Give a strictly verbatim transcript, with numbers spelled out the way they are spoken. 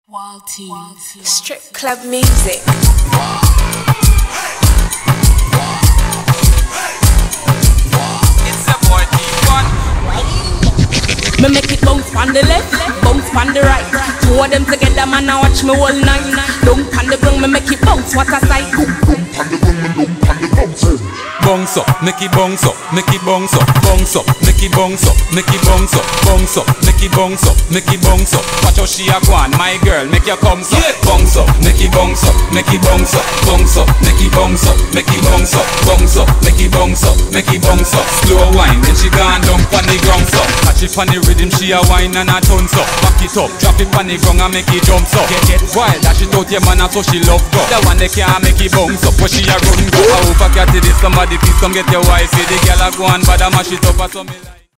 Wild tunes. Strip club music. It's a boy T one. Me make it bounce on the left, bounce on the right. Two of them together, man, I watch me all night. Don't pan the ground, me make it bounce. What a sight! Bounce up, make it bounce up, make it bounce up, bounce up, make it bounce up, make it bounce up, bounce up, make it bounce up, make it bounce up. Watch how she a go on, my girl, make your comes up. Bounce up, make it bounce up, make it bounce up, bounce up, make it bounce up, make it bounce up, bounce up, make it bounce up, make it bounce up. Slow wine, then she gone down on the ground up. Catch it on the rhythm, she a wine and a tons up. Back it up, drop it on the ground and make it jump up. Get get wild, dash it out your man and so she love go. The one they can't make it bounce up, but she a run go. I over cat it is somebody. Please come get your wife, see the girl a go on, but I mash it up or something like